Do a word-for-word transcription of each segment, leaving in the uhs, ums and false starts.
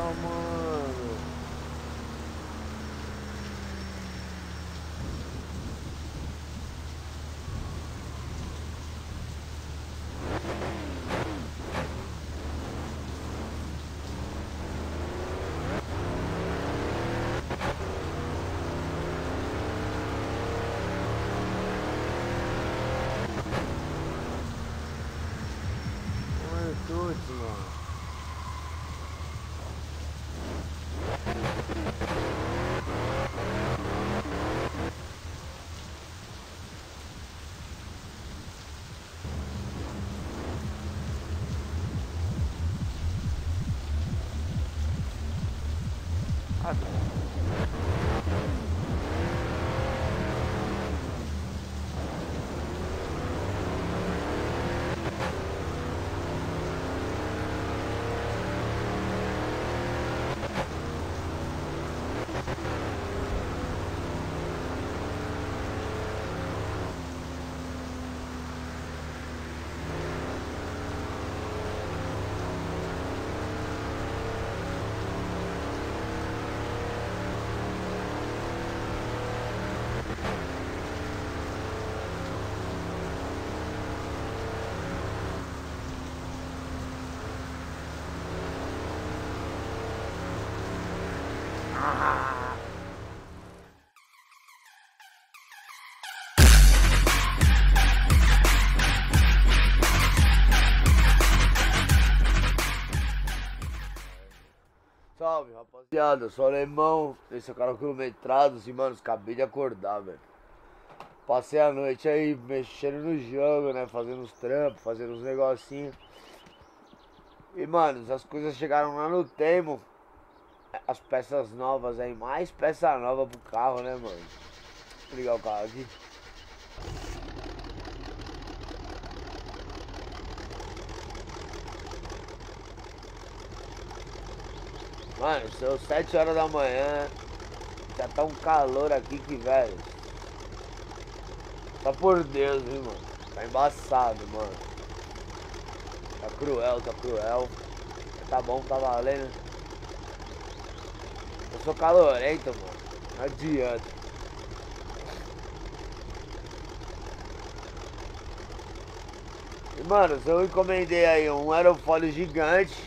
mano. Olha tudo, mano. Salve, rapaziada, eu sou alemão, esse é o canal Quilometrados e, mano, acabei de acordar, velho. Passei a noite aí mexendo no jogo, né, fazendo os trampos, fazendo uns negocinhos. E, mano, as coisas chegaram lá no Temo, as peças novas aí, mais peça nova pro carro, né, mano. Vou ligar o carro aqui. Mano, são sete horas da manhã, já tá um calor aqui que, velho, tá por Deus, viu, mano? Tá embaçado, mano. Tá cruel, tá cruel. Tá bom, tá valendo. Eu sou calorento, mano. Não adianta. E, mano, eu encomendei aí um aerofólio gigante.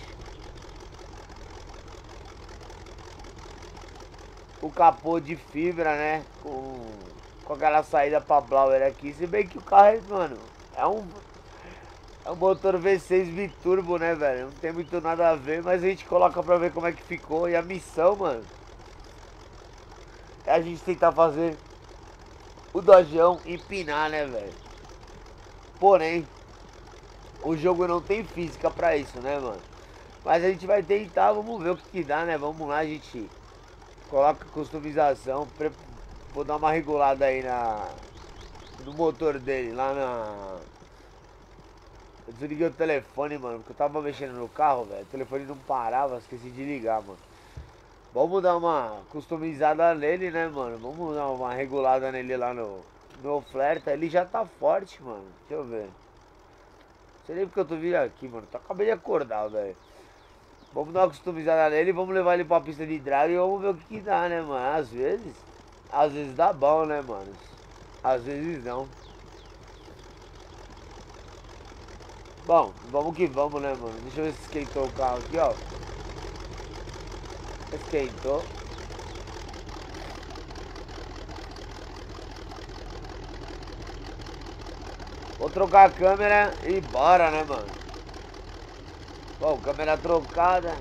O capô de fibra, né? Com, com aquela saída pra blower aqui. Se bem que o carro, mano, é um é um motor V seis biturbo, né, velho? Não tem muito nada a ver, mas a gente coloca pra ver como é que ficou. E a missão, mano, é a gente tentar fazer o Dojão empinar, né, velho? Porém, o jogo não tem física pra isso, né, mano? Mas a gente vai tentar, vamos ver o que que dá, né? Vamos lá, a gente coloca customização. Vou dar uma regulada aí na no motor dele, lá na... Eu desliguei o telefone, mano, porque eu tava mexendo no carro, velho. O telefone não parava, esqueci de ligar, mano. Vamos dar uma customizada nele, né, mano? Vamos dar uma regulada nele lá no, no oferta. Ele já tá forte, mano. Deixa eu ver. Não sei nem porque eu tô vindo aqui, mano. Eu acabei de acordar, velho. Vamos dar uma customizada nele, vamos levar ele pra pista de drag e vamos ver o que que dá, né, mano? Às vezes, às vezes dá bom, né, mano? Às vezes não. Bom, vamos que vamos, né, mano? Deixa eu ver se esquentou o carro aqui, ó. Esquentou. Vou trocar a câmera e bora, né, mano? Bom, câmera trocada.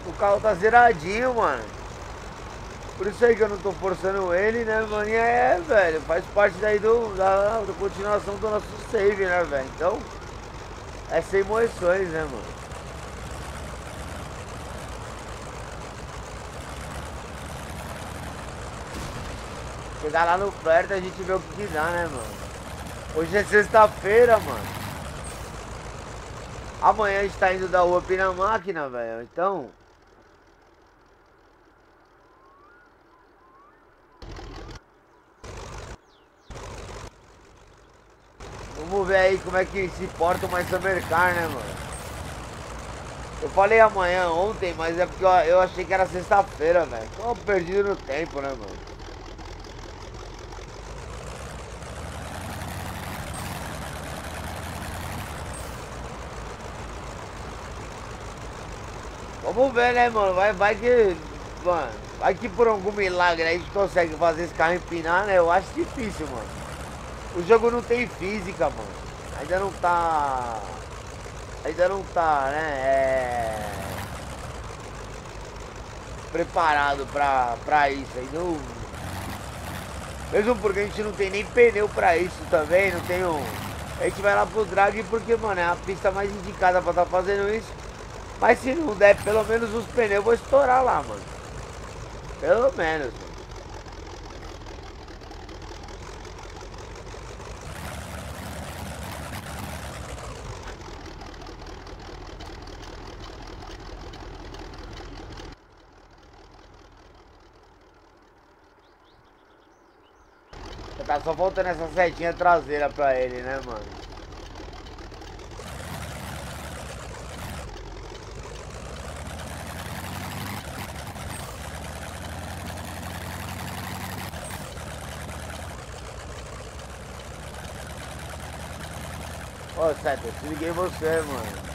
O carro tá zeradinho, mano. Por isso aí que eu não tô forçando ele, né, mano? E é, velho, faz parte daí do, da, da continuação do nosso save, né, velho? Então, é sem emoções, né, mano? Chegar lá no perto a gente vê o que, que dá, né, mano? Hoje é sexta-feira, mano. Amanhã a gente tá indo dar up na máquina, velho. Então. Vamos ver aí como é que se porta uma Summer Car, né, mano? Eu falei amanhã ontem, mas é porque eu, eu achei que era sexta-feira, velho. Tô perdido no tempo, né, mano? Vamos ver, né, mano? Vai, vai que. Mano, vai que por algum milagre aí a gente consegue fazer esse carro empinar, né? Eu acho difícil, mano. O jogo não tem física, mano. Ainda não tá. Ainda não tá, né? É. Preparado pra, pra isso. Ainda não... Mesmo porque a gente não tem nem pneu pra isso também. Não tem um. A gente vai lá pro drag porque, mano, é a pista mais indicada pra tá fazendo isso. Mas se não der pelo menos os pneus, eu vou estourar lá, mano. Pelo menos. Tá só faltando essa setinha traseira pra ele, né, mano? Ô, Seta, eu liguei você, mano.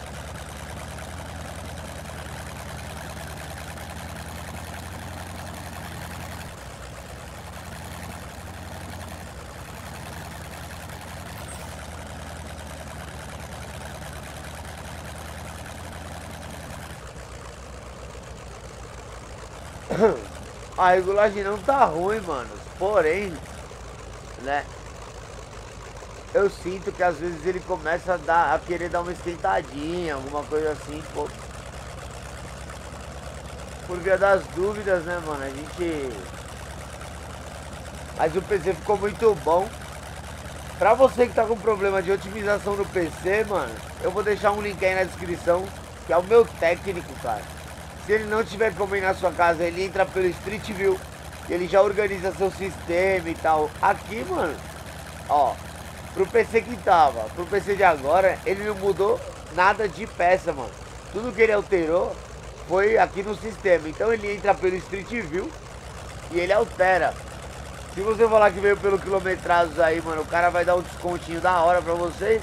A regulagem não tá ruim, mano. Porém, né? Eu sinto que às vezes ele começa a, dar, a querer dar uma esquentadinha, alguma coisa assim, pô. Por via das dúvidas, né, mano? A gente. Mas o P C ficou muito bom. Pra você que tá com problema de otimização no P C, mano, eu vou deixar um link aí na descrição, que é o meu técnico, cara. Se ele não tiver como ir na sua casa, ele entra pelo Street View, ele já organiza seu sistema e tal. Aqui, mano, ó, pro P C que tava, pro P C de agora, ele não mudou nada de peça, mano. Tudo que ele alterou foi aqui no sistema. Então ele entra pelo Street View e ele altera. Se você falar que veio pelo quilometrados aí, mano, o cara vai dar um descontinho da hora pra vocês.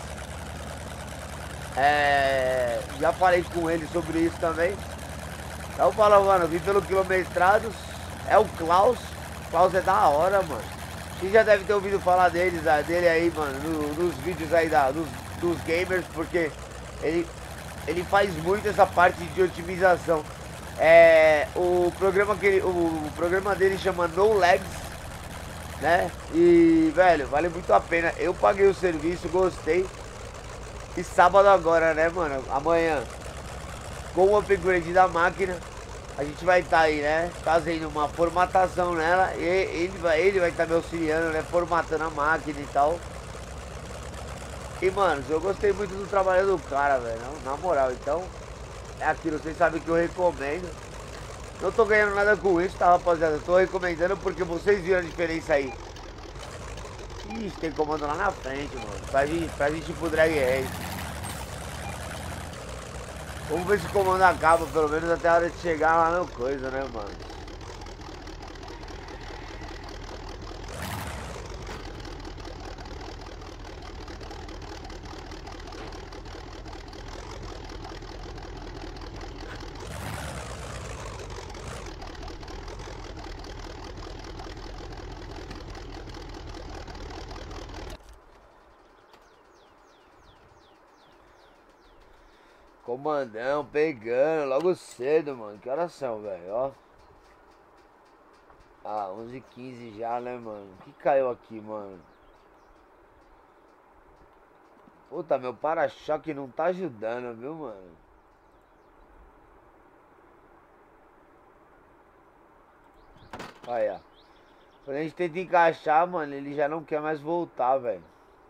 É... Já falei com ele sobre isso também. Então fala, mano, vim pelo quilometrados. É o Klaus. Klaus é da hora, mano. Você já deve ter ouvido falar deles, dele aí, mano, no, nos vídeos aí da, dos, dos gamers, porque ele, ele faz muito essa parte de otimização. É, o programa que ele, o, o programa dele chama No Lags, né? E, velho, vale muito a pena. Eu paguei o serviço, gostei. E sábado agora, né, mano? Amanhã, com o upgrade da máquina, a gente vai estar tá aí, né? Fazendo uma formatação nela. E ele vai ele vai estar tá me auxiliando, né? Formatando a máquina e tal. E, mano, eu gostei muito do trabalho do cara, velho. Na moral, então, é aquilo. Vocês sabem que eu recomendo. Não tô ganhando nada com isso, tá, rapaziada? Eu tô recomendando porque vocês viram a diferença aí. Ixi, tem comando lá na frente, mano. Pra gente, pra gente ir pro drag race. Vamos ver se o comando acaba, pelo menos até a hora de chegar lá no coisa, né, mano? Comandão pegando logo cedo, mano. Que horas são, velho? Ó. Ah, onze e quinze já, né, mano? O que caiu aqui, mano? Puta, meu para-choque não tá ajudando, viu, mano? Aí, ó. Quando a gente tenta encaixar, mano, ele já não quer mais voltar, velho.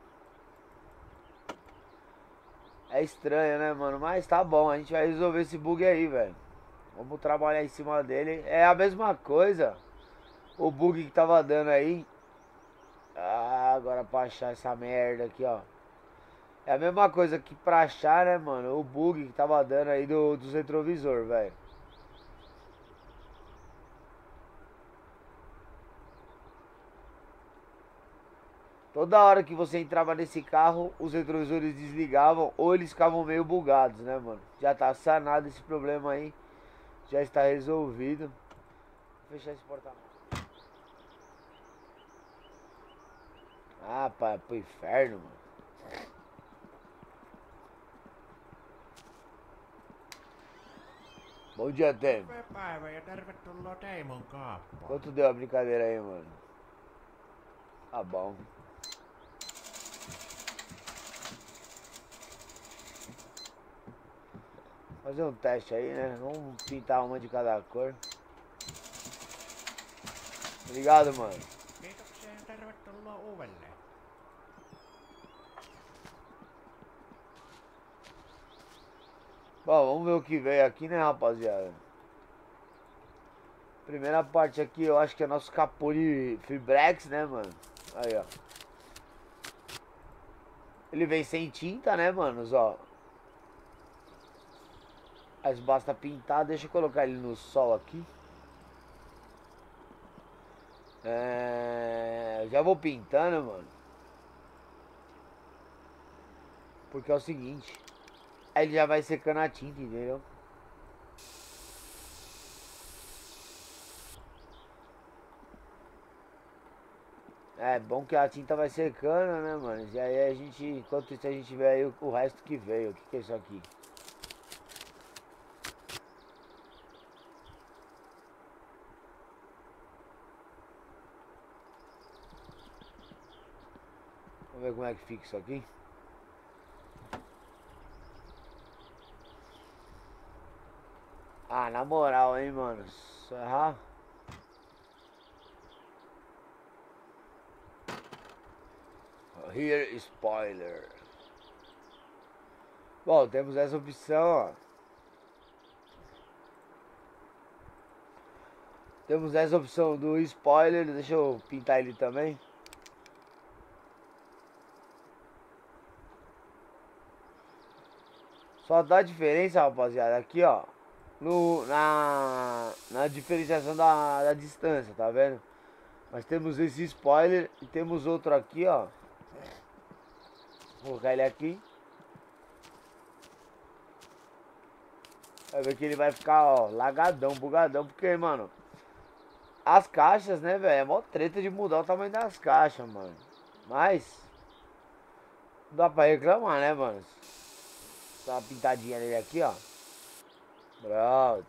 É estranho, né, mano? Mas tá bom, a gente vai resolver esse bug aí, velho. Vamos trabalhar em cima dele. É a mesma coisa. O bug que tava dando aí. Ah, agora pra achar essa merda aqui, ó. É a mesma coisa que pra achar, né, mano? O bug que tava dando aí do, dos retrovisor, velho. Toda hora que você entrava nesse carro, os retrovisores desligavam ou eles ficavam meio bugados, né, mano? Já tá sanado esse problema aí. Já está resolvido. Vou fechar esse porta-malas. Ah, pá, pro inferno, mano. Bom dia, Tem. Terve päivä ja tervetuloa Teimon kaappaan. Quanto deu a brincadeira aí, mano? Tá bom. Fazer um teste aí, né? Vamos pintar uma de cada cor. Obrigado, mano. Kiitoksia ja tervetuloa uudelleen. Bom, vamos ver o que veio aqui, né, rapaziada? Primeira parte aqui, eu acho que é nosso capô de Fibrex, né, mano? Aí, ó. Ele vem sem tinta, né, manos, ó. Mas basta pintar, deixa eu colocar ele no sol aqui. É... Já vou pintando, mano. Porque é o seguinte. Aí ele já vai secando a tinta, entendeu? É bom que a tinta vai secando, né, mano? E aí a gente, enquanto isso a gente vê aí o, o resto que veio. O que, que é isso aqui? Vamos ver como é que fica isso aqui. Ah, na moral, hein, mano. Só errar. Here spoiler. Bom, temos essa opção, ó. Temos essa opção do spoiler. Deixa eu pintar ele também. Só dá diferença, rapaziada, aqui, ó. No, na, na diferenciação da, da distância, tá vendo? Nós temos esse spoiler e temos outro aqui, ó. Vou colocar ele aqui. Vai ver que ele vai ficar, ó, lagadão, bugadão. Porque, mano, as caixas, né, velho? É mó treta de mudar o tamanho das caixas, mano. Mas não dá pra reclamar, né, mano? Dá uma pintadinha nele aqui, ó. Pronto.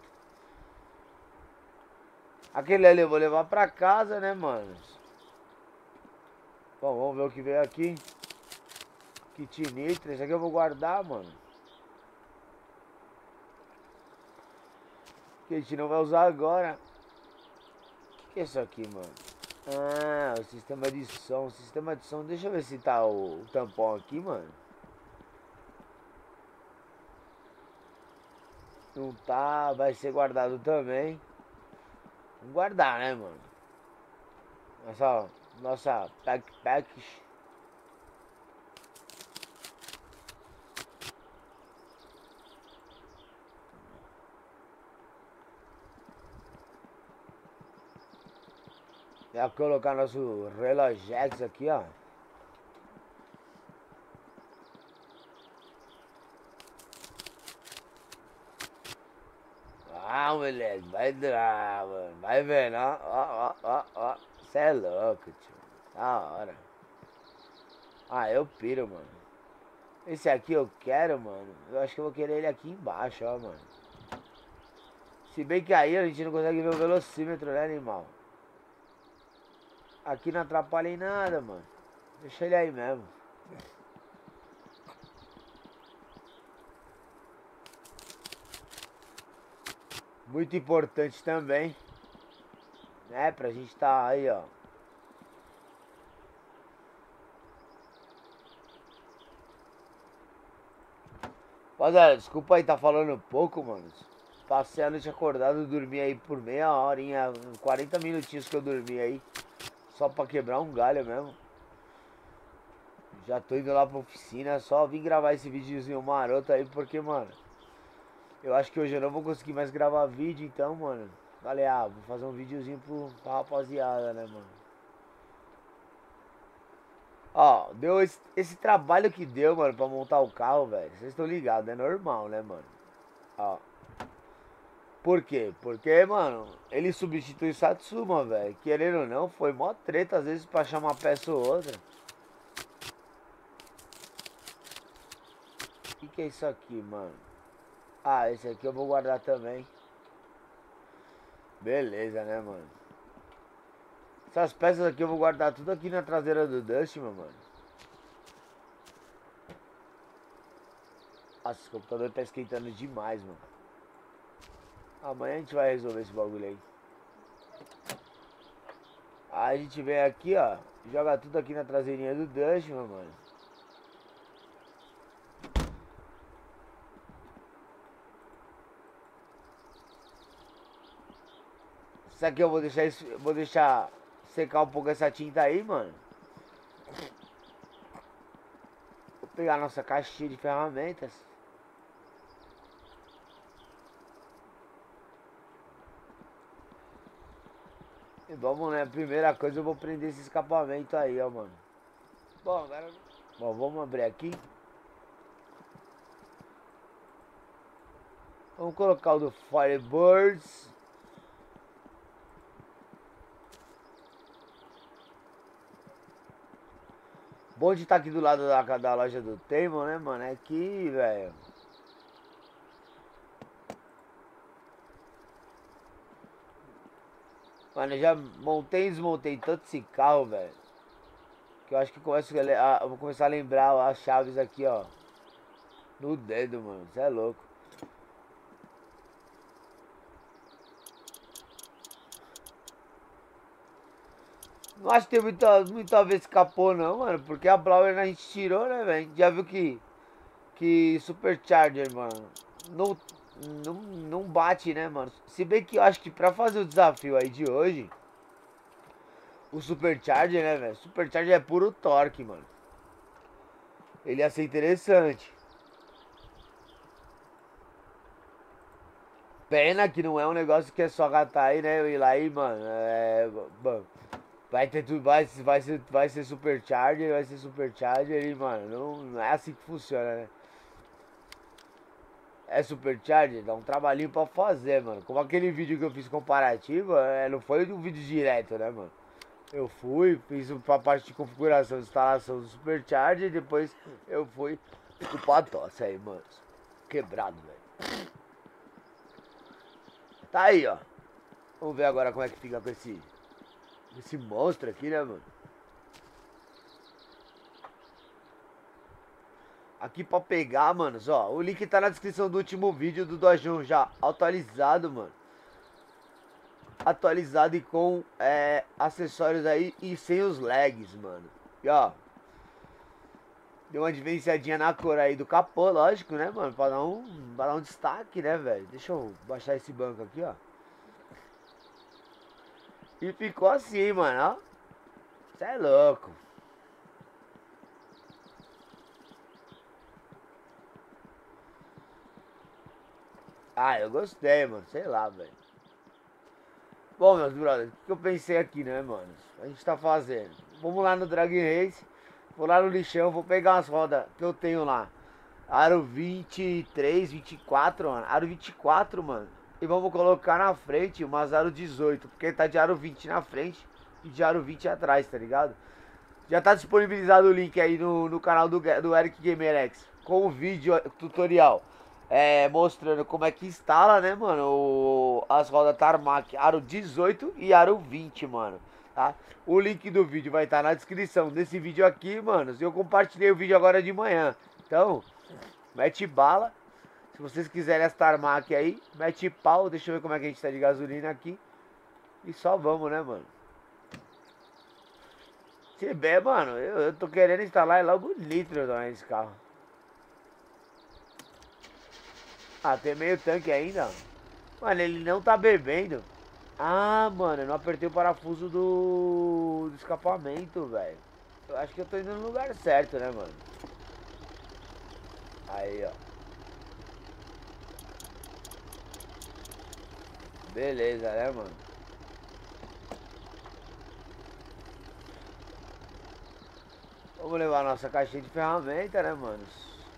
Aquele ali eu vou levar pra casa, né, mano? Bom, vamos ver o que veio aqui. Kit nitro. Esse aqui eu vou guardar, mano. Que a gente não vai usar agora. O que é isso aqui, mano? Ah, o sistema de som. O sistema de som. Deixa eu ver se tá o, o tampão aqui, mano. Não tá. Vai ser guardado também. Vamos guardar, né, mano? Nossa, nossa backpack. Vai colocar nosso relojex aqui, ó. Ah, moleque, vai durar, mano. Vai vendo, ó, ó, ó, ó. Cê é louco, tio. Da hora. Ah, eu piro, mano. Esse aqui eu quero, mano. Eu acho que eu vou querer ele aqui embaixo, ó, mano. Se bem que aí a gente não consegue ver o velocímetro, né, animal? Aqui não atrapalha em nada, mano. Deixa ele aí mesmo. Muito importante também, né? Pra gente tá aí, ó. Rapaziada, desculpa aí, tá falando pouco, mano. Passei a noite acordado, dormi aí por meia horinha, quarenta minutinhos que eu dormi aí. Só pra quebrar um galho mesmo. Já tô indo lá pra oficina, só vim gravar esse videozinho maroto aí, porque, mano, eu acho que hoje eu não vou conseguir mais gravar vídeo, então, mano. Falei, ah, vou fazer um videozinho pro, pra rapaziada, né, mano. Ó, deu esse, esse trabalho que deu, mano, pra montar o carro, velho. Vocês estão ligados, é normal, né, mano? Ó. Por quê? Porque, mano, ele substitui Satsuma, velho. Querendo ou não, foi mó treta às vezes pra achar uma peça ou outra. O que, que é isso aqui, mano? Ah, esse aqui eu vou guardar também. Beleza, né, mano? Essas peças aqui eu vou guardar tudo aqui na traseira do Dust, meu mano. Nossa, esse computador tá esquentando demais, mano. Amanhã a gente vai resolver esse bagulho aí. Aí a gente vem aqui, ó. Joga tudo aqui na traseirinha do Dust, meu mano. Isso aqui eu vou deixar, eu vou deixar secar um pouco essa tinta aí, mano. Vou pegar a nossa caixinha de ferramentas. E vamos, né? Primeira coisa eu vou prender esse escapamento aí, ó, mano. Bom, agora... Bom, vamos abrir aqui. Vamos colocar o do Firebirds. Bom de estar aqui do lado da, da loja do Taimon, né, mano? É aqui, velho. Mano, eu já montei e desmontei tanto esse carro, velho. Que eu acho que eu, começo a, eu vou começar a lembrar as chaves aqui, ó. No dedo, mano. Você é louco. Não acho que tem muita, muita vez escapou, não, mano. Porque a Blower a gente tirou, né, velho? Já viu que... Que Supercharger, mano, não, não, não bate, né, mano? Se bem que eu acho que pra fazer o desafio aí de hoje, o Supercharger, né, velho? Supercharger é puro torque, mano. Ele ia ser interessante. Pena que não é um negócio que é só gatar aí, né? Eu ir lá e, mano, é... Mano, vai ter tudo, vai, vai, ser, vai ser Supercharger, vai ser Supercharger e, mano, não, não é assim que funciona, né? É Supercharger, dá um trabalhinho pra fazer, mano. Como aquele vídeo que eu fiz comparativo, é, não foi um vídeo direto, né, mano? Eu fui, fiz a parte de configuração, instalação do Supercharger, e depois eu fui com a tosse aí, mano. Quebrado, velho. Tá aí, ó. Vamos ver agora como é que fica com esse, esse monstro aqui, né, mano? Aqui pra pegar, manos, ó. O link tá na descrição do último vídeo do Dojão já atualizado, mano. Atualizado e com é, acessórios aí e sem os lags, mano. E ó. Deu uma diferenciadinha na cor aí do capô, lógico, né, mano? Pra dar um, pra dar um destaque, né, velho? Deixa eu baixar esse banco aqui, ó. E ficou assim, mano, ó. Cê é louco. Ah, eu gostei, mano. Sei lá, velho. Bom, meus brothers, o que eu pensei aqui, né, mano? A gente tá fazendo. Vamos lá no Drag Race. Vou lá no lixão, vou pegar umas rodas que eu tenho lá. Aro vinte e três, vinte e quatro, mano. Aro vinte e quatro, mano. E vamos colocar na frente umas aro dezoito. Porque tá de aro vinte na frente e de aro vinte atrás, tá ligado? Já tá disponibilizado o link aí no, no canal do, do Eric Gamer X. com o vídeo tutorial é, mostrando como é que instala, né, mano, o, as rodas Tarmac Aro dezoito e Aro vinte, mano, tá? O link do vídeo vai estar na descrição desse vídeo aqui, mano. Eu compartilhei o vídeo agora de manhã. Então, mete bala. Se vocês quiserem as Tarmac aí, mete pau. Deixa eu ver como é que a gente tá de gasolina aqui. E só vamos, né, mano? Se bem, mano, eu, eu tô querendo instalar logo nitro nesse carro. Ah, tem meio tanque ainda. Mano, ele não tá bebendo. Ah, mano, eu não apertei o parafuso do, do escapamento, velho. Eu acho que eu tô indo no lugar certo, né, mano? Aí, ó. Beleza, né, mano? Vamos levar a nossa caixinha de ferramenta, né, mano?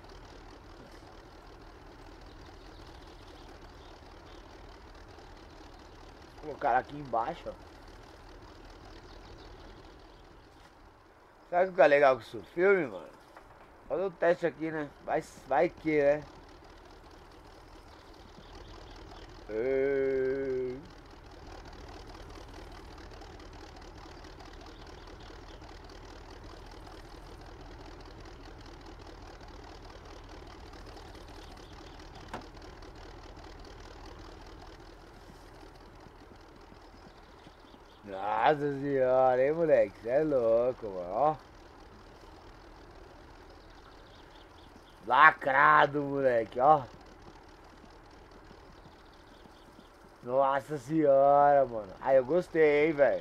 Vou colocar aqui embaixo, ó. Será que fica legal com isso filme, mano? Fazer o teste aqui, né? Vai, vai que, né? Ei. Nossa senhora, hein, moleque? Você é louco, mano. Ó. Lacrado, moleque, ó. Nossa senhora, mano. Aí eu gostei, hein, velho.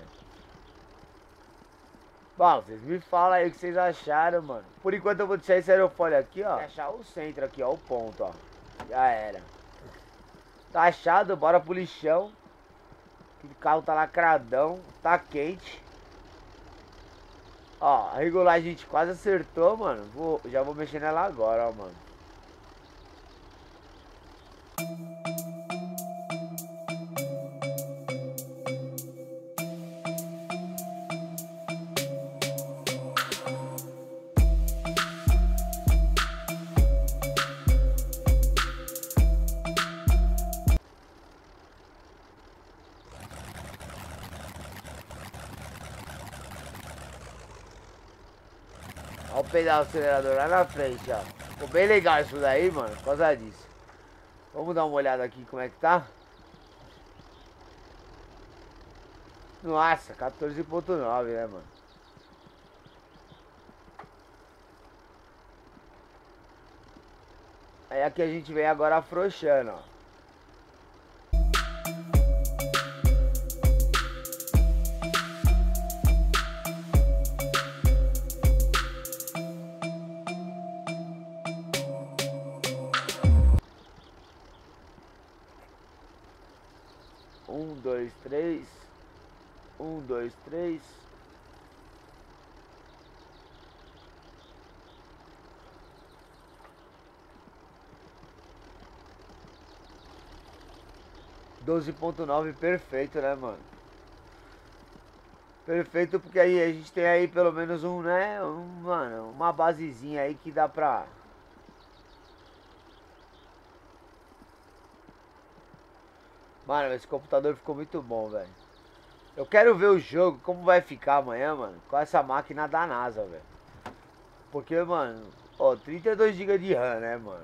Bom, vocês me falam aí o que vocês acharam, mano. Por enquanto eu vou deixar esse aerofólio aqui, ó. Achar o centro aqui, ó, o ponto, ó. Já era. Tá achado, bora pro lixão. O carro tá lacradão, tá quente. Ó, a regulagem a gente quase acertou, mano. Vou, já vou mexer nela agora, ó, mano. Olha o pedal acelerador lá na frente, ó. Ficou bem legal isso daí, mano, por causa disso. Vamos dar uma olhada aqui como é que tá. Nossa, quatorze ponto nove, né, mano? Aí aqui a gente vem agora afrouxando, ó. Um, dois, três. Um, dois, três. doze ponto nove, perfeito, né, mano? Perfeito, porque aí a gente tem aí pelo menos um, né? Um, mano, uma basezinha aí que dá pra... Mano, esse computador ficou muito bom, velho. Eu quero ver o jogo, como vai ficar amanhã, mano, com essa máquina da NASA, velho. Porque, mano, ó, trinta e dois gigas de RAM, né, mano?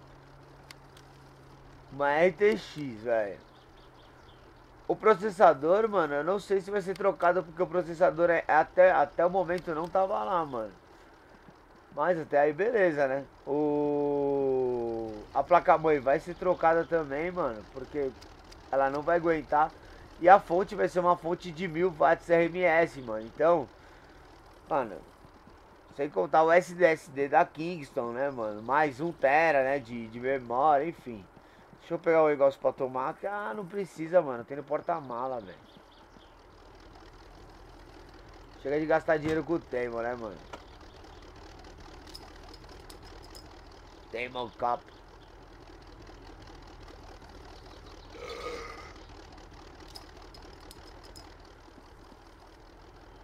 Uma R T X, velho. O processador, mano, eu não sei se vai ser trocado porque o processador é, até, até o momento não tava lá, mano. Mas até aí beleza, né? O... A placa-mãe vai ser trocada também, mano, porque ela não vai aguentar. E a fonte vai ser uma fonte de mil watts R M S, mano. Então, mano, sem contar o S S D da Kingston, né, mano? Mais um tera, né, de, de memória, enfim. Deixa eu pegar o negócio pra tomar. Ah, não precisa, mano. Tem no porta-mala, velho. Chega de gastar dinheiro com o Teimo, né, mano? Teimo Cup.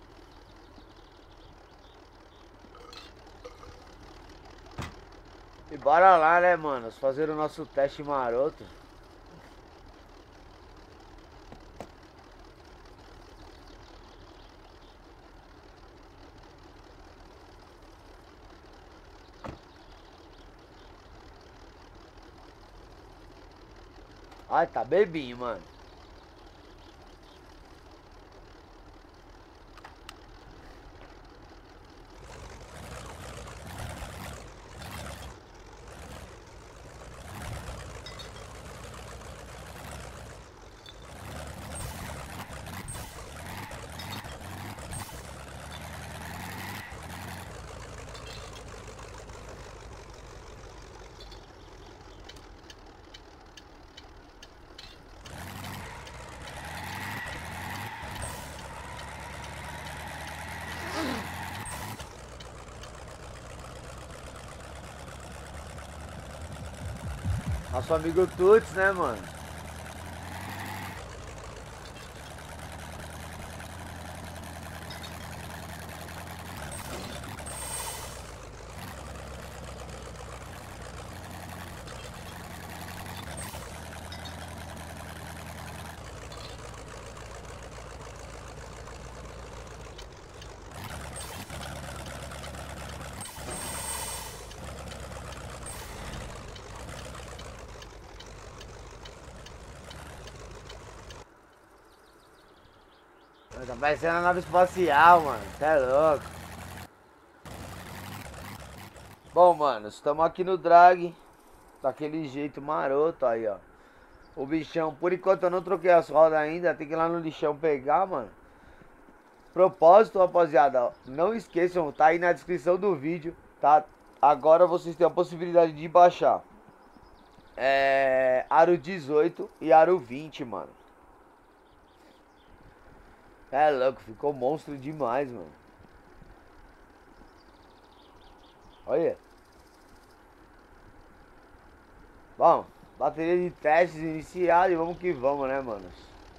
E E bora lá, né, mano? Fazer o nosso teste maroto. Ai, tá bebinho, mano. Nosso amigo Tuts, né, mano? Tá parecendo a nave espacial, mano. Cê é louco. Bom, mano, estamos aqui no drag. Daquele jeito maroto aí, ó. O bichão, por enquanto eu não troquei as rodas ainda. Tem que ir lá no lixão pegar, mano. Propósito, rapaziada, ó, não esqueçam, tá aí na descrição do vídeo, tá? Agora vocês têm a possibilidade de baixar é, Aro dezoito e Aro vinte, mano. É louco, ficou monstro demais, mano. Olha. Bom, bateria de testes iniciada e vamos que vamos, né, mano?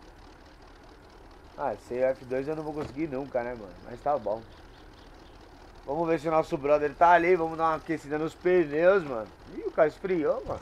Ah, esse F dois eu não vou conseguir nunca, né, mano? Mas tá bom. Vamos ver se o nosso brother tá ali. Vamos dar uma aquecida nos pneus, mano. Ih, o carro esfriou, mano.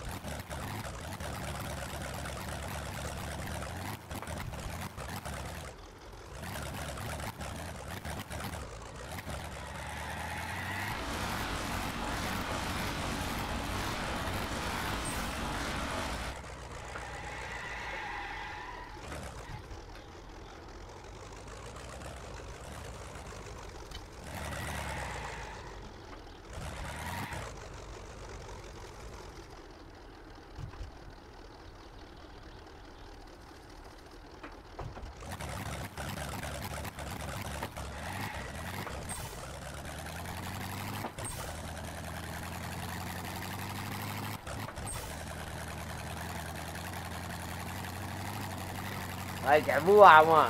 Ai, quer voar, mano.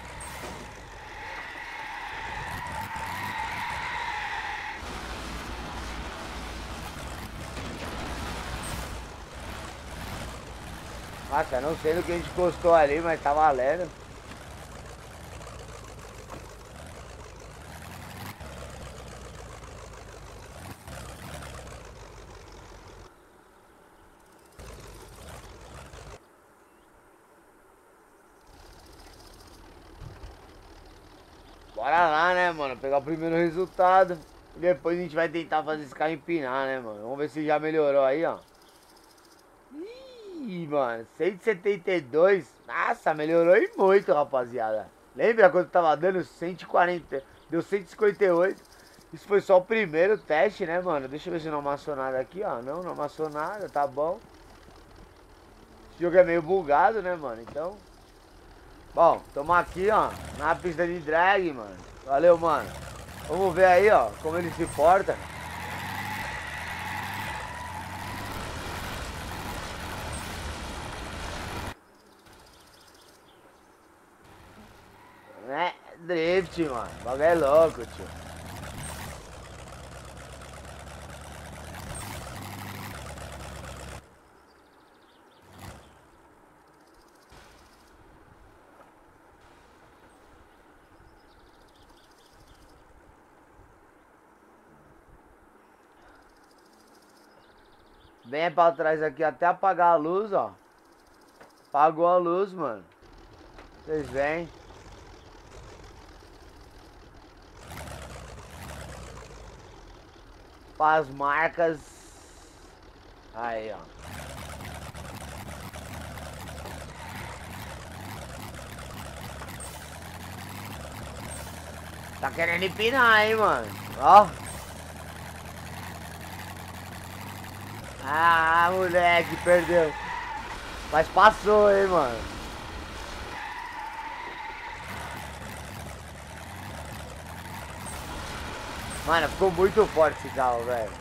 Nossa, não sei no que a gente encostou ali, mas tá valendo. Bora lá, né, mano? Pegar o primeiro resultado. E depois a gente vai tentar fazer esse carro empinar, né, mano? Vamos ver se já melhorou aí, ó. Ih, mano, cento e setenta e dois. Nossa, melhorou e muito, rapaziada. Lembra quando tava dando cento e quarenta? Deu cento e cinquenta e oito. Isso foi só o primeiro teste, né, mano? Deixa eu ver se não amassou nada aqui, ó. Não, não amassou nada, tá bom. Esse jogo é meio bugado, né, mano? Então... Bom, tamo aqui, ó, na pista de drag, mano. Valeu, mano. Vamos ver aí, ó, como ele se porta. Né? Drift, mano. O bagulho é louco, tio. Vem pra trás aqui até apagar a luz, ó. Apagou a luz, mano. Vocês vêm. As marcas. Aí, ó. Tá querendo empinar, hein, mano. Ó. Ah, moleque, perdeu. Mas passou, hein, mano. Mano, ficou muito forte esse carro, velho.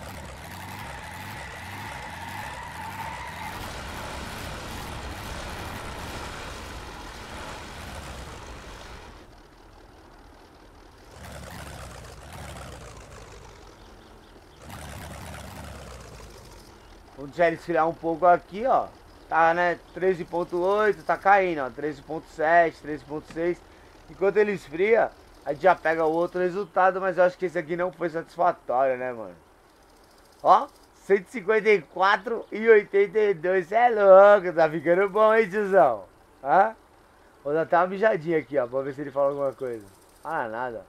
Vamos deixar ele esfriar um pouco aqui, ó. Tá, né? treze ponto oito, tá caindo, ó. treze ponto sete, treze ponto seis. Enquanto ele esfria, a gente já pega o outro resultado, mas eu acho que esse aqui não foi satisfatório, né, mano? Ó, cento e cinquenta e quatro e oitenta e dois. Cê é louco, tá ficando bom, hein, tiozão? Hã? Vou dar até uma mijadinha aqui, ó, pra ver se ele fala alguma coisa. Ah, nada.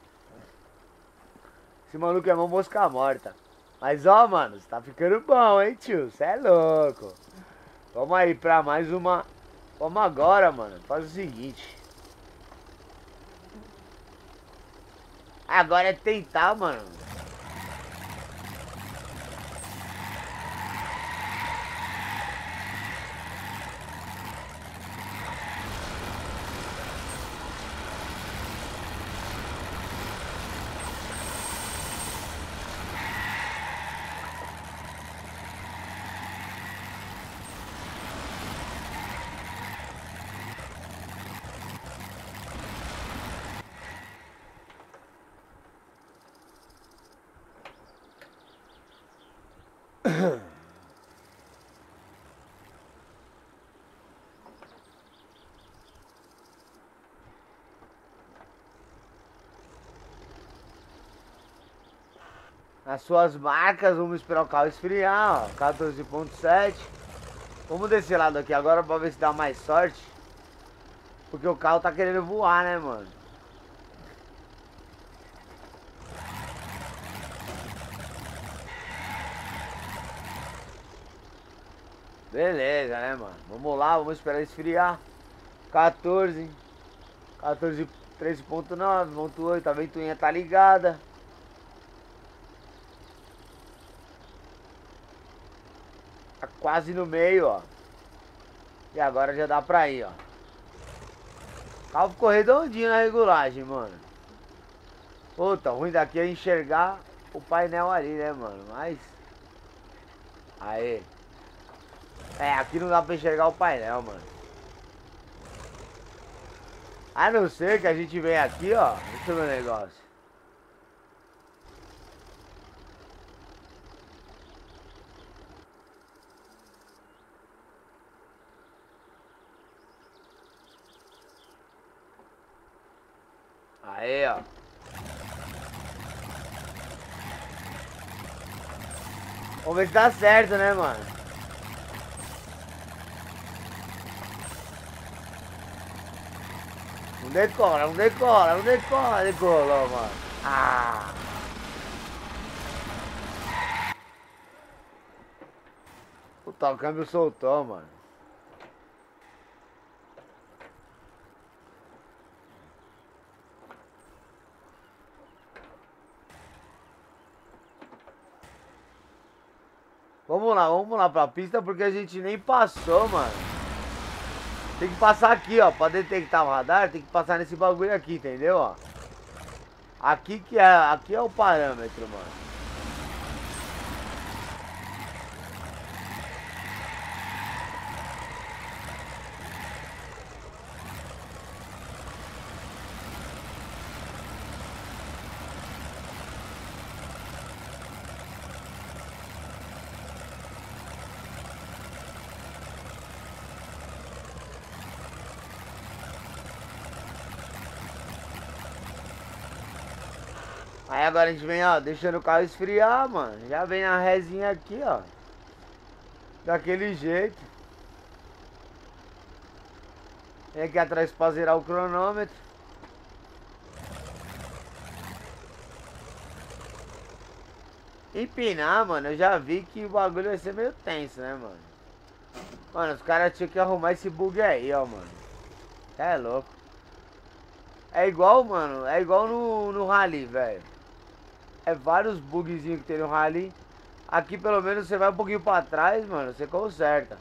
Esse maluco é uma mosca morta. Mas ó, mano, tá ficando bom, hein, tio? Cê é louco. Vamos aí pra mais uma. Vamos agora, mano. Faz o seguinte. Agora é tentar, mano. As suas marcas, vamos esperar o carro esfriar, ó, quatorze ponto sete. Vamos desse lado aqui agora pra ver se dá mais sorte. Porque o carro tá querendo voar, né, mano? Beleza, né, mano? Vamos lá, vamos esperar esfriar. quatorze, quatorze, treze ponto nove, ponto oito, a ventoinha tá ligada. Tá quase no meio, ó. E agora já dá pra ir, ó. O carro ficou redondinho na regulagem, mano. Puta, ruim daqui é enxergar o painel ali, né, mano? Mas... Aê. É, aqui não dá pra enxergar o painel, mano. A não ser que a gente venha aqui, ó. Deixa eu ver o negócio. Aí, ó. Vamos ver se dá certo, né, mano? Não decola, não decola, não decola, decolou, mano. Ah! Puta, o câmbio soltou, mano. Vamos lá, vamos lá pra pista porque a gente nem passou, mano. Tem que passar aqui, ó. Pra detectar o radar, tem que passar nesse bagulho aqui, entendeu, ó? Aqui que é, aqui é o parâmetro, mano. Aí agora a gente vem, ó, deixando o carro esfriar, mano. Já vem a resinha aqui, ó. daquele jeito. Vem aqui atrás pra zerar o cronômetro. Empinar, mano, eu já vi que o bagulho vai ser meio tenso, né, mano? Mano, os caras tinham que arrumar esse bug aí, ó, mano. É louco. É igual, mano, é igual no, no rally, velho. É vários bugzinhos que tem no rally. Aqui pelo menos você vai um pouquinho pra trás, mano, você conserta.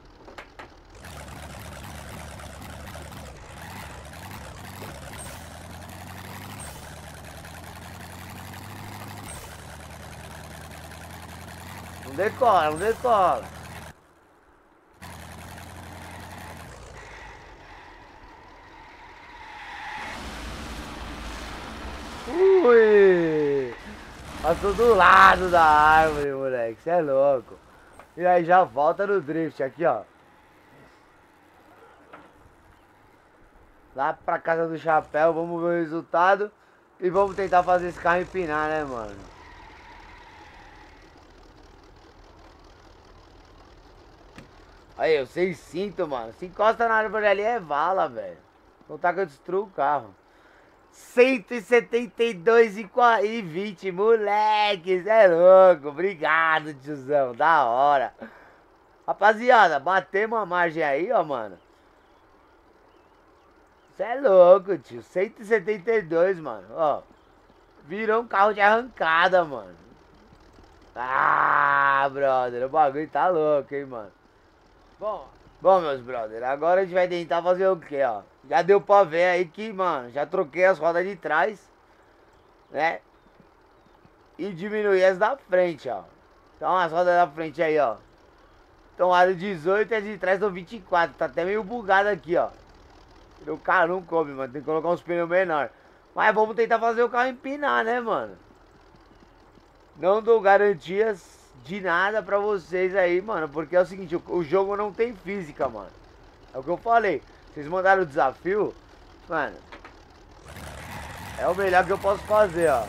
Não decola, não decola. Ui! Passou do lado da árvore, moleque. Você é louco. E aí já volta no drift aqui, ó. Lá pra casa do chapéu, vamos ver o resultado. E vamos tentar fazer esse carro empinar, né, mano? Aí, eu sei cinto, mano. Se encosta na árvore ali é vala, velho. Não tá que eu destruo o carro. cento e setenta e dois e vinte, moleque, cê é louco. Obrigado, tiozão, da hora. Rapaziada, batemos a margem aí, ó, mano. Cê é louco, tio. cento e setenta e dois, mano, ó. Virou um carro de arrancada, mano. Ah, brother, o bagulho tá louco, hein, mano. Bom, bom, meus brother, agora a gente vai tentar fazer o quê, ó? Já deu pra ver aí que, mano, já troquei as rodas de trás, né? E diminuí as da frente, ó. Então as rodas da frente aí, ó. Estão aro dezoito e as de trás estão vinte e quatro. Tá até meio bugado aqui, ó. O carro não come, mano. Tem que colocar uns pneus menores. Mas vamos tentar fazer o carro empinar, né, mano? Não dou garantias de nada pra vocês aí, mano. Porque é o seguinte, o, o jogo não tem física, mano. É o que eu falei. Vocês mandaram o desafio, mano. É o melhor que eu posso fazer, ó.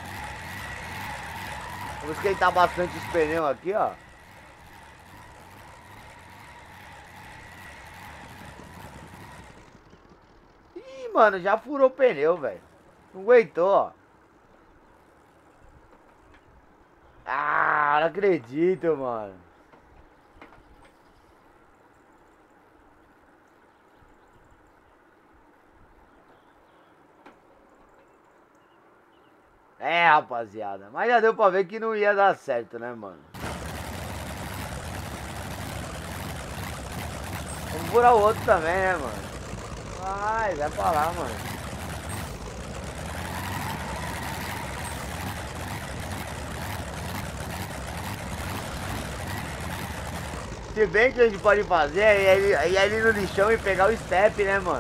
Vamos esquentar bastante os pneus aqui, ó. Ih, mano, já furou o pneu, velho. Não aguentou, ó. Ah, não acredito, mano. É, rapaziada. Mas já deu pra ver que não ia dar certo, né, mano? Vamos furar o outro também, né, mano? Vai, vai pra lá, mano. Se bem que a gente pode fazer é ir, é ir ali no lixão e pegar o step, né, mano?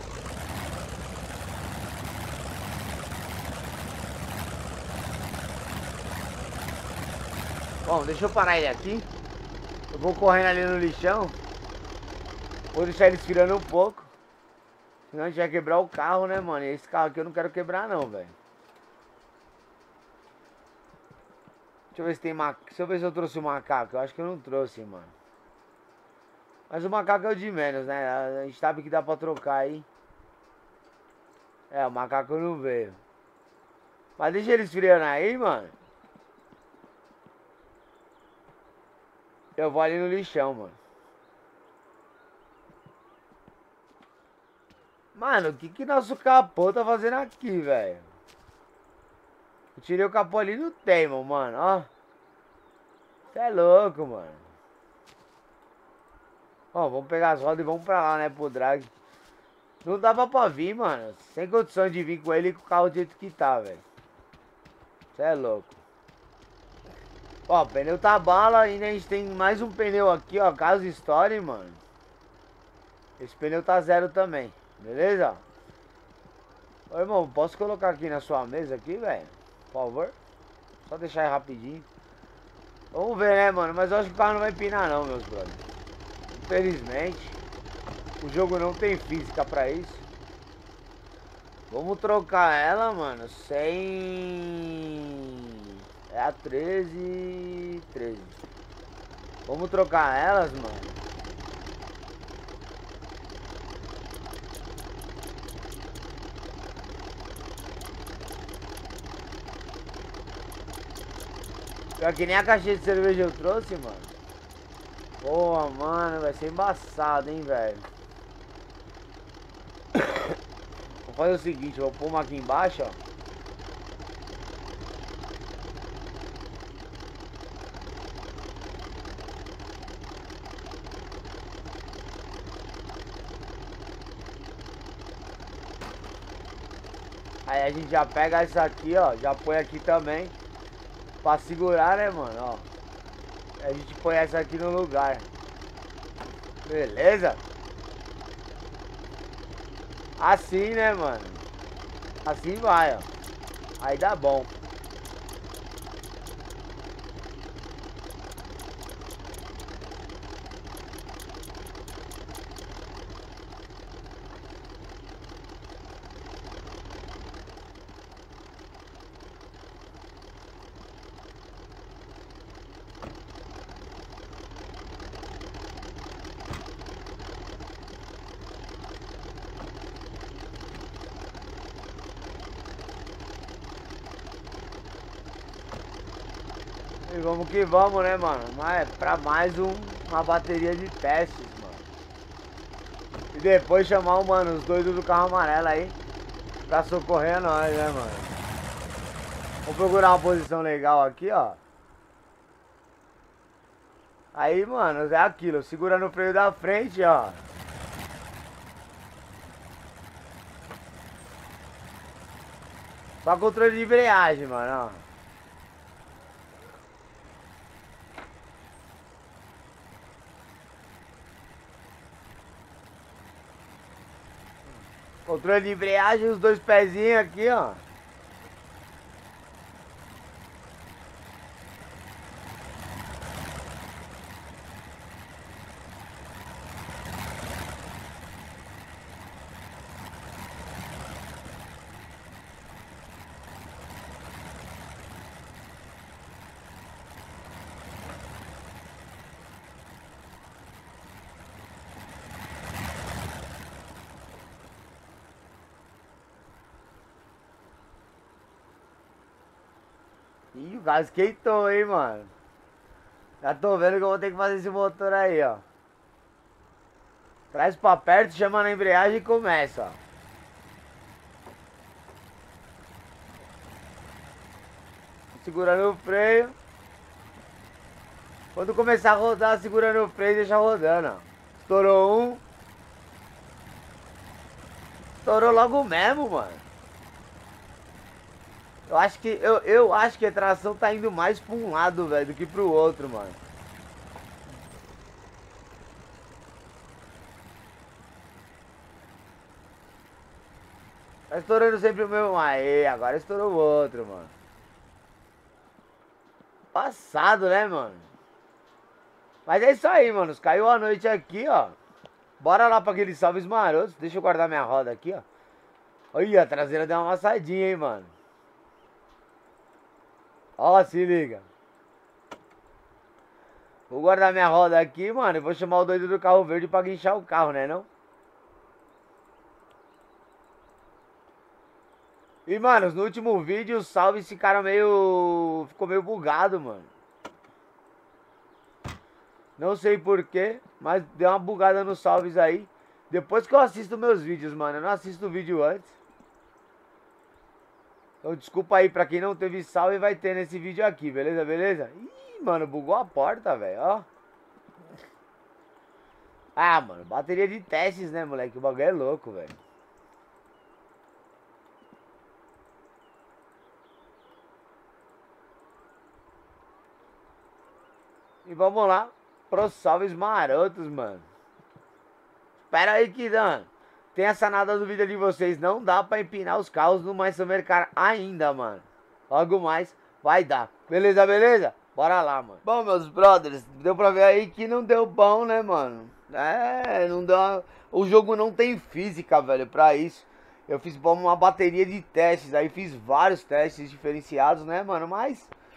Bom, deixa eu parar ele aqui. Eu vou correndo ali no lixão. Vou deixar ele esfriando um pouco. Senão a gente vai quebrar o carro, né, mano? E esse carro aqui eu não quero quebrar não, velho. Deixa eu ver se tem macaco. Deixa eu ver se eu trouxe o macaco. Eu acho que eu não trouxe, mano. Mas o macaco é o de menos, né? A gente sabe que dá pra trocar aí. É, o macaco não veio. Mas deixa ele esfriando aí, mano. Eu vou ali no lixão, mano. Mano, o que que nosso capô tá fazendo aqui, velho? Eu tirei o capô ali no Table, mano, ó. Você é louco, mano. Ó, vamos pegar as rodas e vamos pra lá, né, pro drag. Não dava pra vir, mano. Sem condição de vir com ele e com o carro do jeito que tá, velho. Você é louco. Ó, o pneu tá bala, ainda a gente tem mais um pneu aqui, ó, caso estoure, mano. Esse pneu tá zero também, beleza? Ô, irmão, posso colocar aqui na sua mesa aqui, velho? Por favor? Só deixar aí rapidinho. Vamos ver, né, mano? Mas eu acho que o carro não vai empinar não, meus brothers. Infelizmente. O jogo não tem física pra isso. Vamos trocar ela, mano, sem... É a treze... treze. Vamos trocar elas, mano. Pior que nem a caixinha de cerveja eu trouxe, mano. Boa, mano, vai ser embaçado, hein, velho. Vou fazer o seguinte, eu vou pôr uma aqui embaixo, ó. Aí a gente já pega essa aqui, ó, já põe aqui também. Pra segurar, né, mano, ó. A gente põe essa aqui no lugar. Beleza? Assim, né, mano? Assim vai, ó. Aí dá bom. E vamos que vamos, né, mano? Mas pra mais um, uma bateria de testes, mano. E depois chamar o mano, os doidos do carro amarelo aí, pra socorrer nós, né, mano? Vou procurar uma posição legal aqui, ó. Aí, mano, é aquilo, segura no freio da frente, ó. Só controle de embreagem, mano, ó. Controle de embreagem, os dois pezinhos aqui, ó. Ih, o carro esquentou, hein, mano. Já tô vendo que eu vou ter que fazer esse motor aí, ó. Traz pra perto, chama na embreagem e começa, ó. Segurando o freio. Quando começar a rodar, segurando o freio e deixa rodando, ó. Estourou um. Estourou logo mesmo, mano. Eu acho que eu, eu acho que a tração tá indo mais pra um lado, velho, do que pro outro, mano. Tá estourando sempre o mesmo. Aê, agora estourou o outro, mano. Passado, né, mano? Mas é isso aí, mano. Caiu a noite aqui, ó. Bora lá pra aqueles salves marotos. Deixa eu guardar minha roda aqui, ó. Olha, a traseira deu uma amassadinha, hein, mano. Ó, se liga. Vou guardar minha roda aqui, mano. E vou chamar o doido do carro verde pra guinchar o carro, né, não? E, mano, no último vídeo os salves ficaram meio... Ficou meio bugado, mano. Não sei porquê, mas deu uma bugada nos salves aí. Depois que eu assisto meus vídeos, mano. Eu não assisto o vídeo antes. Então desculpa aí pra quem não teve salve, vai ter nesse vídeo aqui, beleza, beleza? Ih, mano, bugou a porta, velho, ó. Ah, mano, bateria de testes, né, moleque? O bagulho é louco, velho. E vamos lá pros salves marotos, mano. Espera aí que, Dan, tem essa nada dúvida de vocês. Não dá pra empinar os carros no Mais Summer Car ainda, mano. Logo mais vai dar. Beleza, beleza? Bora lá, mano. Bom, meus brothers, deu pra ver aí que não deu bom, né, mano? É, não deu... O jogo não tem física, velho, pra isso. Eu fiz uma bateria de testes, aí fiz vários testes diferenciados, né, mano? Mas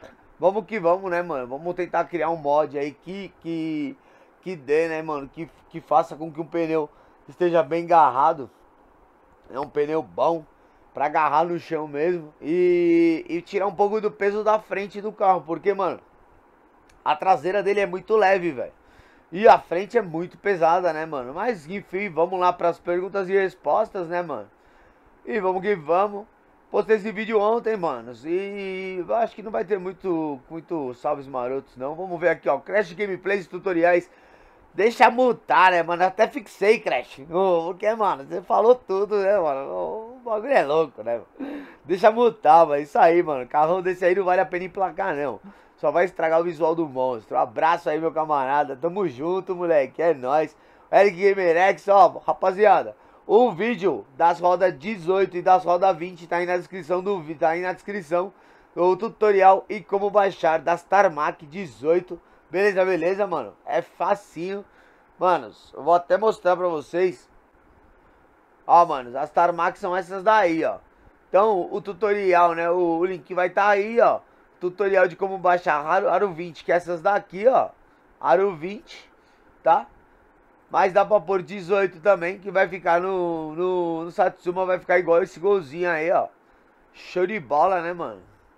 vamos que vamos, né, mano? Vamos tentar criar um mod aí que, que, que dê, né, mano? Que, que faça com que um pneu esteja bem agarrado. É um pneu bom pra agarrar no chão mesmo. E, e tirar um pouco do peso da frente do carro. Porque, mano, a traseira dele é muito leve, velho. E a frente é muito pesada, né, mano? Mas, enfim, vamos lá pras perguntas e respostas, né, mano? E vamos que vamos. Postei esse vídeo ontem, manos. E acho que não vai ter muito, muito salves marotos, não. Vamos ver aqui, ó. Crash Gameplays Tutoriais. Deixa mutar, né, mano? Até fixei, Crash. Oh, porque, mano, você falou tudo, né, mano? Oh, o bagulho é louco, né? Deixa mutar, mano. Isso aí, mano. Carrão desse aí não vale a pena emplacar, não. Só vai estragar o visual do monstro. Abraço aí, meu camarada. Tamo junto, moleque. É nóis. Eric GamerX, ó, rapaziada. O vídeo das rodas dezoito e das rodas vinte tá aí na descrição do vídeo. Tá aí na descrição do tutorial e como baixar das Tarmac dezoito. Beleza, beleza, mano? É facinho. Manos, eu vou até mostrar pra vocês. Ó, manos, as Tarmac são essas daí, ó. Então, o tutorial, né? O, o link vai estar tá aí, ó. Tutorial de como baixar Aro, Aro vinte, que é essas daqui, ó. Aro vinte, tá? Mas dá pra pôr dezoito também, que vai ficar no, no, no Satsuma, vai ficar igual esse golzinho aí, ó. Show de bola, né, mano?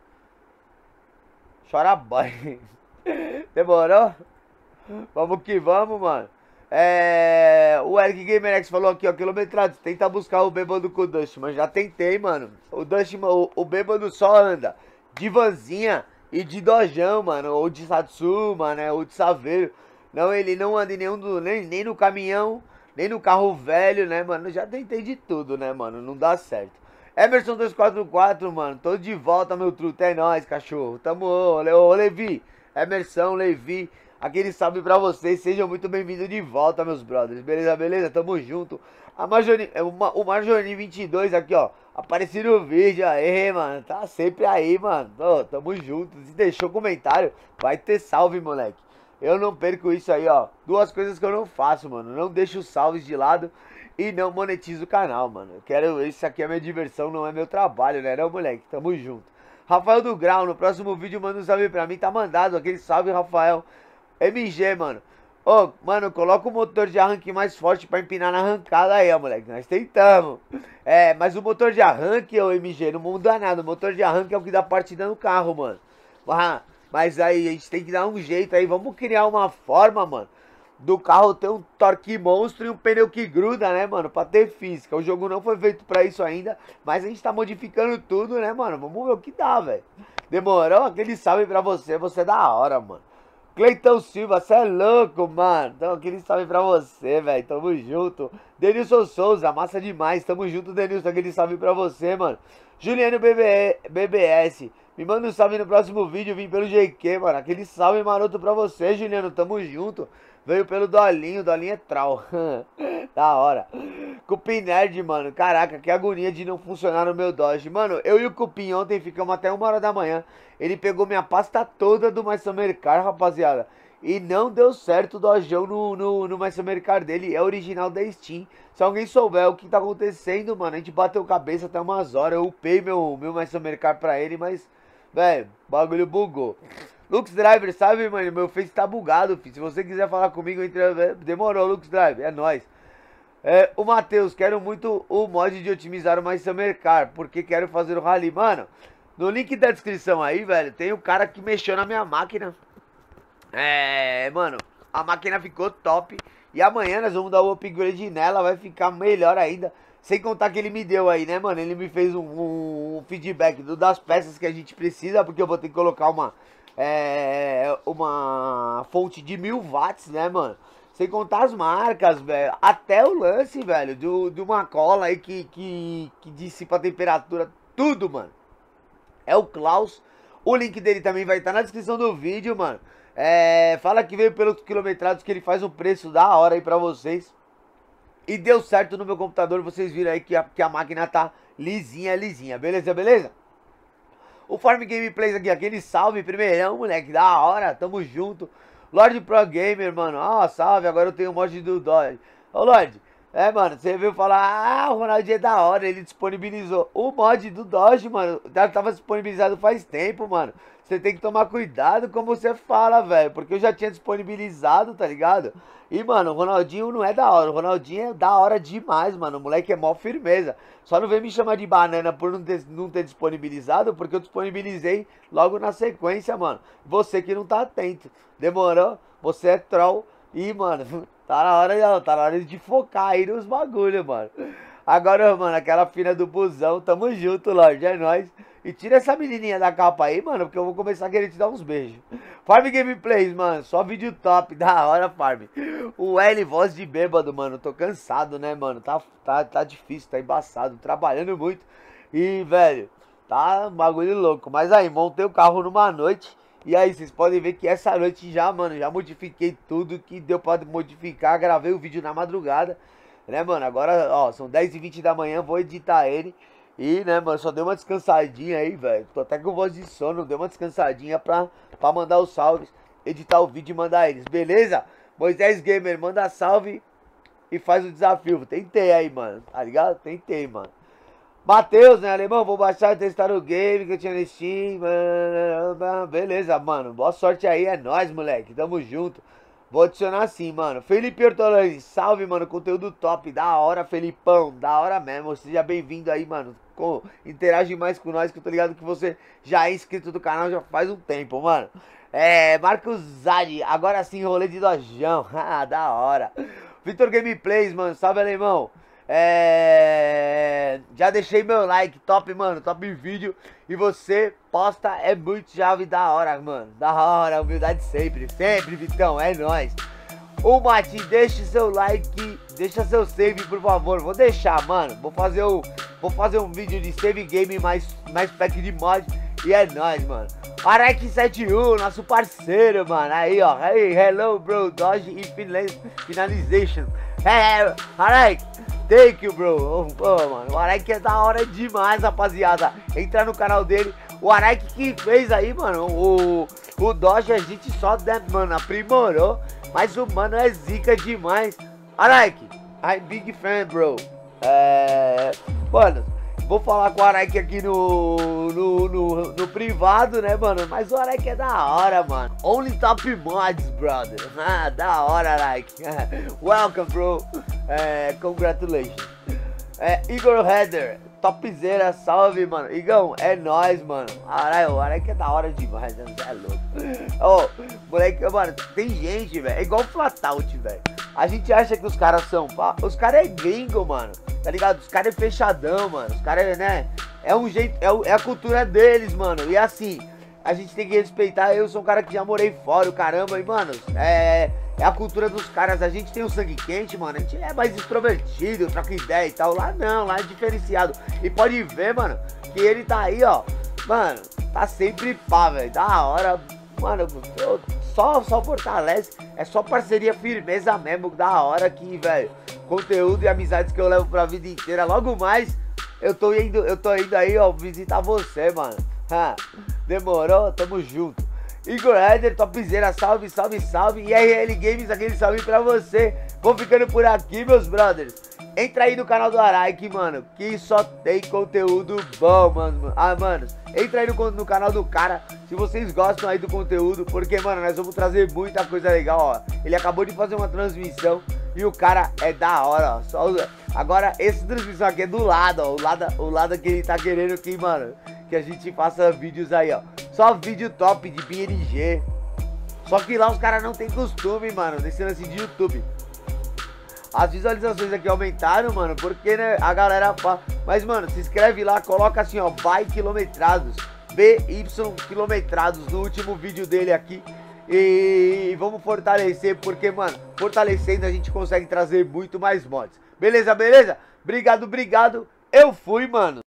Chora boy. Demorou? Vamos que vamos, mano. É... O Eric GamerX falou aqui, ó, quilometrado. Tenta buscar o bêbado com o Dust, mas já tentei, mano. O Dust, o, o bêbado só anda de vanzinha e de dojão, mano. Ou de Satsuma, né? Ou de Saveiro. Não, ele não anda em nenhum do, nem, nem no caminhão, nem no carro velho, né, mano? Já tentei de tudo, né, mano? Não dá certo. Emerson dois quatro quatro, mano. Tô de volta, meu truto. É nóis, cachorro. Tamo, ô, ô Levi. Emerson, Levi. Aquele salve pra vocês. Sejam muito bem-vindos de volta, meus brothers. Beleza, beleza? Tamo junto. A Marjorie, o Marjorie vinte e dois aqui, ó. Apareci no vídeo aí, mano. Tá sempre aí, mano. Ô, tamo junto. Se deixou comentário, vai ter salve, moleque. Eu não perco isso aí, ó. Duas coisas que eu não faço, mano. Não deixo os salves de lado e não monetizo o canal, mano. Eu quero... Isso aqui é minha diversão, não é meu trabalho, né, não, moleque? Tamo junto. Rafael do Grau, no próximo vídeo manda um salve pra mim. Tá mandado aquele salve, Rafael. M G, mano. Ô, oh, mano, coloca o motor de arranque mais forte pra empinar na arrancada aí, ó, moleque. Nós tentamos. É, mas o motor de arranque, ô M G, não muda nada. O motor de arranque é o que dá partida no carro, mano. Ah, mas aí a gente tem que dar um jeito aí. Vamos criar uma forma, mano, do carro ter um torque monstro e um pneu que gruda, né, mano? Pra ter física. O jogo não foi feito pra isso ainda, mas a gente tá modificando tudo, né, mano? Vamos ver o que dá, velho. Demorou? Aquele salve pra você. Você é da hora, mano. Cleiton Silva, você é louco, mano. Então, aquele salve pra você, velho. Tamo junto. Denilson Souza, massa demais. Tamo junto, Denilson. Aquele salve pra você, mano. Juliano B B S. Me manda um salve no próximo vídeo. Vim pelo G Q, mano. Aquele salve maroto pra você, Juliano. Tamo junto. Veio pelo Dolinho. Dolinho é trau. Da hora. Cupim Nerd, mano. Caraca, que agonia de não funcionar no meu Dodge. Mano, eu e o Cupim ontem ficamos até uma hora da manhã. Ele pegou minha pasta toda do My Summer Car, rapaziada. E não deu certo o Dodgeão no, no, no My Summer Car dele. É original da Steam. Se alguém souber o que tá acontecendo, mano, a gente bateu cabeça até umas horas. Eu upei meu, meu My Summer Car pra ele, mas, velho, o bagulho bugou. Lux Driver, sabe, mano? Meu Face tá bugado, filho. Se você quiser falar comigo, entra... demorou, Lux Driver. É nóis. É, o Matheus, quero muito o mod de otimizar o My Summer Car, porque quero fazer o rally. Mano, no link da descrição aí, velho, tem o cara que mexeu na minha máquina. É, mano, a máquina ficou top. E amanhã nós vamos dar o upgrade nela, vai ficar melhor ainda. Sem contar que ele me deu aí, né, mano? Ele me fez um, um, um feedback do, das peças que a gente precisa, porque eu vou ter que colocar uma, é, uma fonte de mil watts, né, mano? Sem contar as marcas, velho. Até o lance, velho, do, de uma cola aí que, que, que dissipa a temperatura. Tudo, mano. É o Klaus. O link dele também vai estar na descrição do vídeo, mano. É, fala que veio pelos quilometrados, que ele faz um preço da hora aí pra vocês. E deu certo no meu computador. Vocês viram aí que a, que a máquina tá lisinha, lisinha. Beleza, beleza? O Farm Gameplays aqui, aquele salve primeirão, moleque. Da hora, tamo junto. Lorde Pro Gamer, mano. Ah, salve, agora eu tenho o mod do Dodge. Ô, Lorde, é, mano, você veio falar, ah, o Ronaldinho é da hora, ele disponibilizou o mod do Dodge, mano. Já tava disponibilizado faz tempo, mano. você tem que tomar cuidado como você fala, velho. Porque eu já tinha disponibilizado, tá ligado? E, mano, o Ronaldinho não é da hora. O Ronaldinho é da hora demais, mano. O moleque é mó firmeza. Só não vem me chamar de banana por não ter, não ter disponibilizado, porque eu disponibilizei logo na sequência, mano. Você que não tá atento. Demorou? Você é troll. E, mano, tá na hora, tá na hora de focar aí nos bagulho, mano. Agora, mano, aquela fina do busão, tamo junto, Lorde, é nóis. E tira essa menininha da capa aí, mano, porque eu vou começar a querer te dar uns beijos. Farm Gameplays, mano, só vídeo top, da hora, Farm. O L, voz de bêbado, mano, tô cansado, né, mano, tá, tá, tá difícil, tá embaçado, trabalhando muito. E, velho, tá um bagulho louco. Mas aí, montei o carro numa noite. E aí, vocês podem ver que essa noite já, mano, já modifiquei tudo que deu pra modificar. Gravei o vídeo na madrugada, né, mano, agora, ó, são dez e vinte da manhã, vou editar ele. E, né, mano, só dei uma descansadinha aí, velho. Tô até com voz de sono, dei uma descansadinha pra, pra mandar os salves, editar o vídeo e mandar eles, beleza? Moisés Gamer, manda salve e faz o desafio. Tentei aí, mano, tá ligado? Tentei, mano. Matheus, né, alemão? Vou baixar e testar o game que eu tinha no Steam. Beleza, mano. Boa sorte aí, é nóis, moleque. Tamo junto. Vou adicionar sim, mano. Felipe Ortolani, salve, mano. Conteúdo top. Da hora, Felipão. Da hora mesmo. Seja bem-vindo aí, mano. Com, interage mais com nós, que eu tô ligado que você já é inscrito do canal já faz um tempo, mano. É, Marcos Zadi. Agora sim, rolê de dojão. Ah, da hora. Vitor Gameplays, mano. Salve, alemão. É... Já deixei meu like, top, mano, top vídeo. E você posta, é muito chave, da hora, mano. Da hora, humildade sempre, sempre, Vitão, é nóis. Ô, Mati, deixe seu like, deixa seu save, por favor. Vou deixar, mano, vou fazer, o, vou fazer um vídeo de save game mais, mais pack de mod. E é nóis, mano. Arek setenta e um, nosso parceiro, mano. Aí, ó, aí, hello, bro, dodge e finalization. É, Arek, thank you, bro. Pô, mano, o Arek é da hora demais, rapaziada. Entra no canal dele. O Arek que fez aí, mano, o, o Dodge a gente só, né, mano, aprimorou. Mas o mano é zica demais. Arek, I'm big fan, bro. É... Mano, vou falar com o Arek aqui no, no, no, no privado, né, mano? Mas o Arek é da hora, mano. Only top mods, brother. Ah, da hora, Arek. Welcome, bro. É, congratulations. É, Igor Header, topzera, salve, mano. Igão, é nóis, mano. Caralho, o Arek é da hora demais, né? Você é louco. Ô, oh, moleque, mano, tem gente, velho. É igual o Flatout, velho. A gente acha que os caras são. Os caras é gringo, mano. Tá ligado? Os caras é fechadão, mano. Os caras, né? É um jeito. É, é a cultura deles, mano. E assim, a gente tem que respeitar. Eu sou um cara que já morei fora, o caramba. E, mano, é. É a cultura dos caras, a gente tem o sangue quente, mano. A gente é mais extrovertido, troca ideia e tal. Lá não, lá é diferenciado. E pode ver, mano, que ele tá aí, ó. Mano, tá sempre pá, velho. Da hora. Mano, eu, só, só fortalece. É só parceria, firmeza mesmo. Da hora que, velho, conteúdo e amizades que eu levo pra vida inteira. Logo mais, eu tô indo, eu tô indo aí, ó, visitar você, mano. Ha, demorou? Tamo junto. Igor Header, topzera, salve, salve, salve. E R L Games, aquele salve pra você. Vou ficando por aqui, meus brothers. Entra aí no canal do Arek, mano, que só tem conteúdo bom, mano. Ah, mano, entra aí no, no canal do cara, se vocês gostam aí do conteúdo. Porque, mano, nós vamos trazer muita coisa legal, ó. Ele acabou de fazer uma transmissão e o cara é da hora, ó. Só, agora, essa transmissão aqui é do lado, ó. O lado, o lado que ele tá querendo que, mano, que a gente faça vídeos aí, ó. Só vídeo top de P N G. Só que lá os caras não tem costume, mano, nesse lance de YouTube. As visualizações aqui aumentaram, mano, porque, né, a galera... Mas, mano, se inscreve lá, coloca assim, ó, by quilometrados. B Y quilometrados no último vídeo dele aqui. E vamos fortalecer, porque, mano, fortalecendo a gente consegue trazer muito mais mods. Beleza, beleza? Obrigado, obrigado. Eu fui, mano.